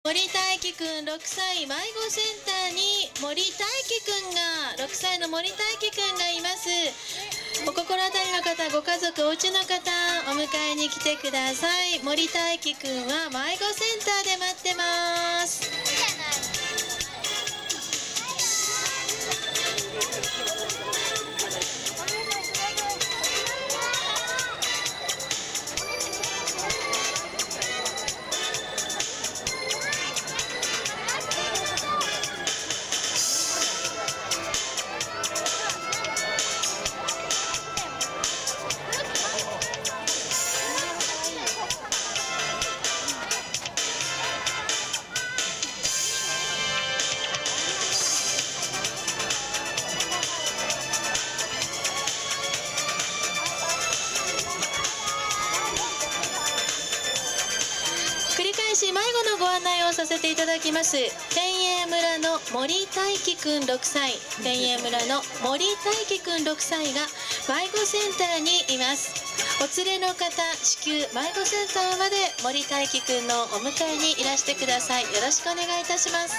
森大輝くん6歳、迷子センターに森大輝くんが、6歳の森大輝くんがいます。お心当たりの方、ご家族、お家の方、お迎えに来てください。森大輝くんは迷子センターで待ってます。繰り返し迷子のご案内をさせていただきます。天栄村の森大輝くん6歳、天栄村の森大輝くん6歳が迷子センターにいます。お連れの方、至急迷子センターまで森大輝くんのお迎えにいらしてください。よろしくお願いいたします。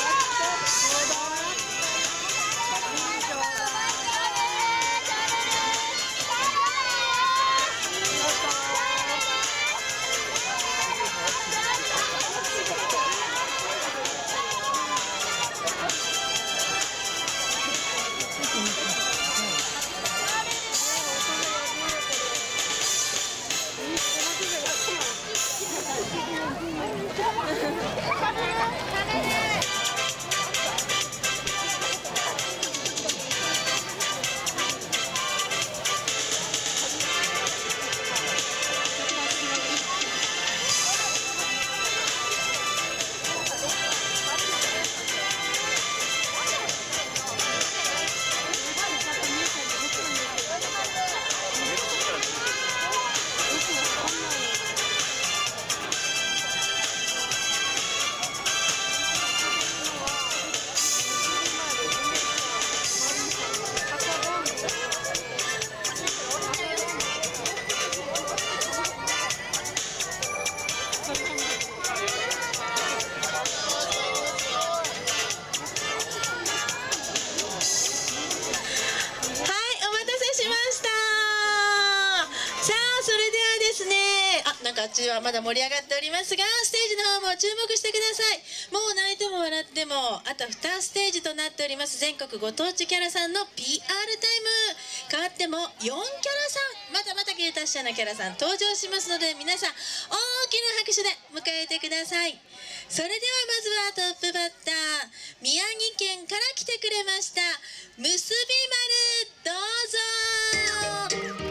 なんかあっちはまだ盛り上がっておりますが、ステージの方も注目してください。もう泣いても笑ってもあと2ステージとなっております。全国ご当地キャラさんの PR タイム、変わっても4キャラさん、またまた芸達者なキャラさん登場しますので、皆さん大きな拍手で迎えてください。それではまずはトップバッター、宮城県から来てくれました結び丸、どうぞ。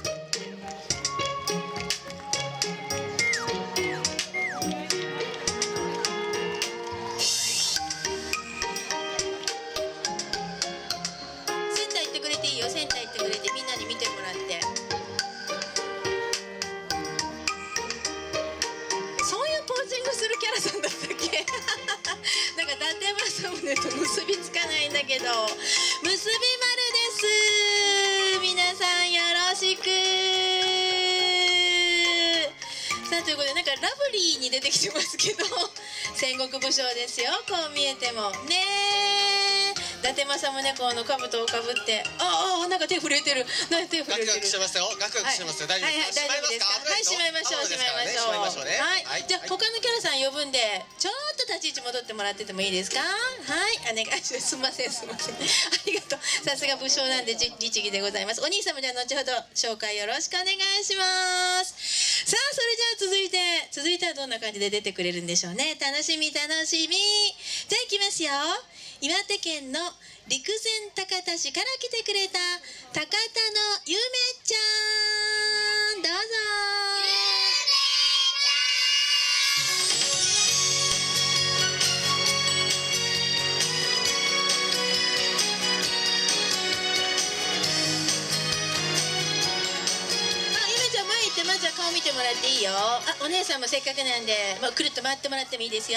センター行ってくれて、みんなに見てもらって、そういうポージングするキャラさんだったっけなんか伊達政宗と結びつかないんだけど、結び丸です。皆さんよろしく。さあということで、なんかラブリーに出てきてますけど戦国武将ですよ、こう見えてもね。伊達政宗公の兜をかぶって、なんか手震えてる、なんか手震えてる。 ガクガクしてますよ、ガクガクしてますよ。大丈夫ですか？ 大丈夫ですか？はい、しまいましょう、しまいましょう。はい、じゃあ他のキャラさん呼ぶんで、ちょっと立ち位置戻ってもらっててもいいですか？はい、お願いします。すみません、すみません。ありがとう。さすが武将なんで律儀でございます。お兄様、じゃあ後ほど紹介よろしくお願いします。さあ、それじゃあ続いてはどんな感じで出てくれるんでしょうね。楽しみ楽しみ。じゃあ行きますよ。岩手県の陸前高田市から来てくれた高田のゆめちゃん、どうぞ。ゆめちゃん、前行ってまずは顔見てもらっていいよ。お姉さんもせっかくなんで、くるっと回ってもらってもいいですよ。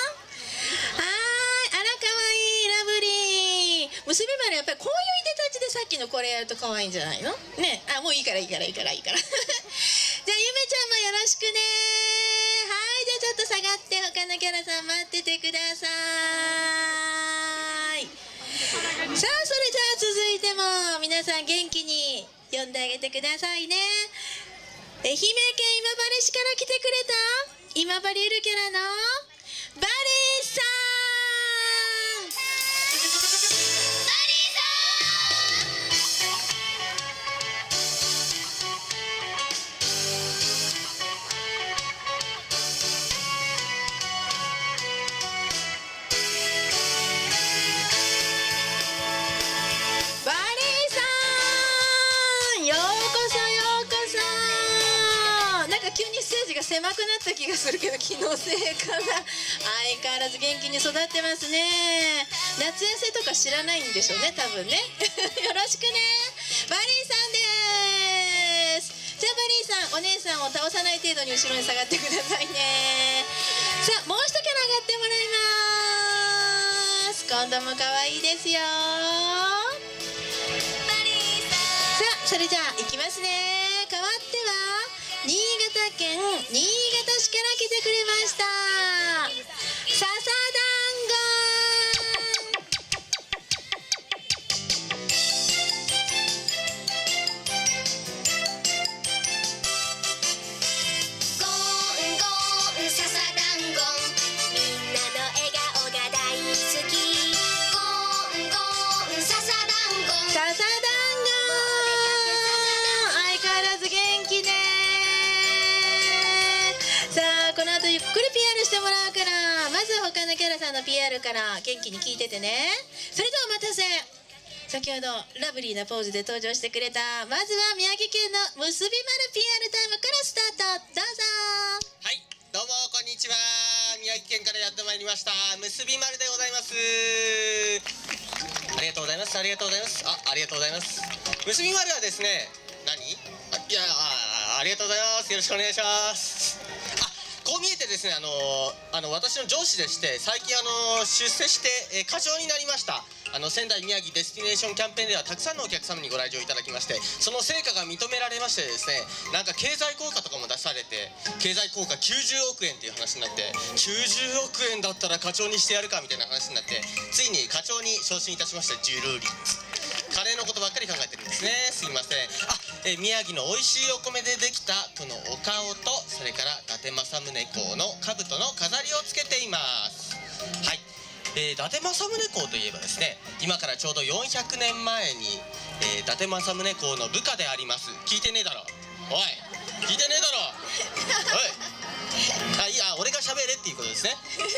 結び丸、やっぱりこういういでたちでさっきのこれやると可愛いんじゃないのね。もういいからじゃあゆめちゃんもよろしくね。はい、じゃあちょっと下がって、他他のキャラさん待っててください。さあ、それじゃあ続いても皆さん元気に呼んであげてくださいね。愛媛県今治市から来てくれた今治ゆるキャラのバリーさん。バリーさバリーさん、ようこそようこそ。なんか急にステージが狭くなった気がするけど、気のせいかな。相変わらず元気に育ってますね。夏痩せとか知らないんでしょうね、多分ね。よろしくね。バリーさんです。じゃあバリーさん、お姉さんを倒さない程度に後ろに下がってくださいね。さあ、もう一キャラ上がってもらいます。今度も可愛いですよ。さあ、それじゃあ行きますね。代わっては新潟県新潟市から来てくれました笹団ゴンゴン笹団子、みんなの笑顔が大好き。ゴンゴン笹団子、 笹団子、相変わらず元気ね。さあ、この後ゆっくり PR してもらうから、まずは他のキャラさんの PR から元気に聞いててね。それではお待たせ。先ほどラブリーなポーズで登場してくれた、まずは宮城県の結び丸 PR タイムからスタート。どうぞ。 はい、どうもこんにちは。宮城県からやってまいりました結び丸でございます。ありがとうございます。ありがとうございます。ありがとうございます。結び丸はですね、ありがとうございます。よろしくお願いします。こう見えてですね、私の上司でして、最近出世して課長になりました。仙台宮城デスティネーションキャンペーンではたくさんのお客様にご来場いただきまして、その成果が認められましてですね、なんか経済効果とかも出されて、経済効果90億円っていう話になって、90億円だったら課長にしてやるかみたいな話になって、ついに課長に昇進いたしました。ジュルーリ金のことばっかり考えてるんですね。すいません。宮城の美味しいお米でできたこのお顔と、それから伊達政宗公の兜の飾りをつけています。はい。伊達政宗公といえばですね、今からちょうど400年前に、伊達政宗公の部下であります。聞いてねえだろ。おい、聞いてねえだろ。おい。いや、俺が喋れっていうことですね。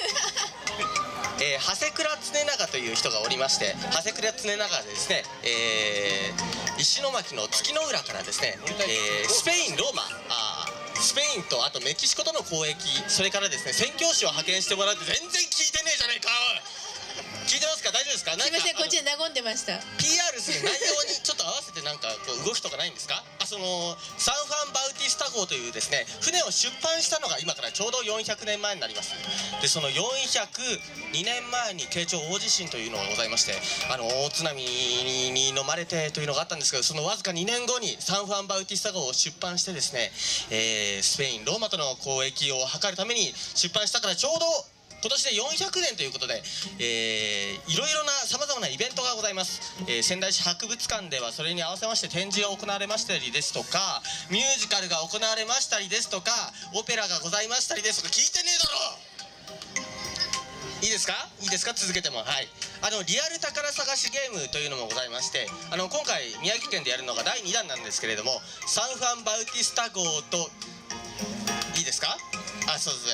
長谷倉常長という人がおりまして、長谷倉常長でですね、石巻の月の浦からですね、スペイン、ローマ、スペインとあとメキシコとの交易、それからですね、宣教師を派遣してもらって、全然聞いてねえじゃねえか。聞いてますか？大丈夫ですか？ すみません、こっちで和んでました。 PR する内容にちょっと合わせてなんかこう動きとかないんですか？サンファンバウティスタ号というですね、船を出版したのが今からちょうど400年前になります。でその402年前に慶長大地震というのがございまして、大津波に飲まれてというのがあったんですけど、そのわずか2年後にサンファンバウティスタ号を出版してですね、スペインローマとの交易を図るために出版したから、ちょうど今年で400年ということで、いろいろなさまざまなイベントがございます。仙台市博物館ではそれに合わせまして展示が行われましたりですとか、ミュージカルが行われましたりですとか、オペラがございましたりですとか。聞いてねえだろ。いいですか？いいですか？続けても。はい。リアル宝探しゲームというのもございまして、今回宮城県でやるのが第2弾なんですけれども、サンファンバウティスタ号と、いいですか？そうですね、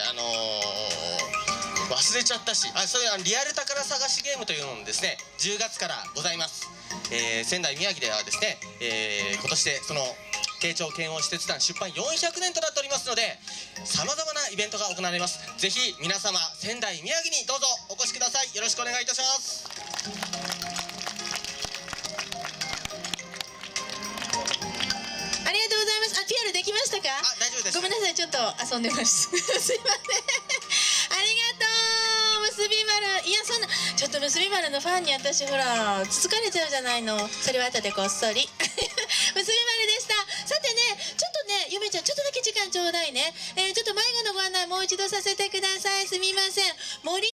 忘れちゃったし、そういうリアル宝探しゲームというのもですね、10月からございます。仙台宮城ではですね、今年でその慶長遣欧使節団出版400年となっておりますので、さまざまなイベントが行われます。ぜひ皆様、仙台宮城にどうぞお越しください。よろしくお願いいたします。 ありがとうございます。PR できましたか？ 大丈夫です。 ごめんなさい、ちょっと遊んでます。すいません。ありがとう結び丸。いや、そんなちょっと結び丸のファンに私ほらつつかれちゃうじゃないの。それは後でこっそり。結び丸でした。さてね、ちょっとね、ゆめちゃんちゃんちょっとだけ時間ちょうだいね。ちょっと迷子のご案内もう一度させてください。すみません。森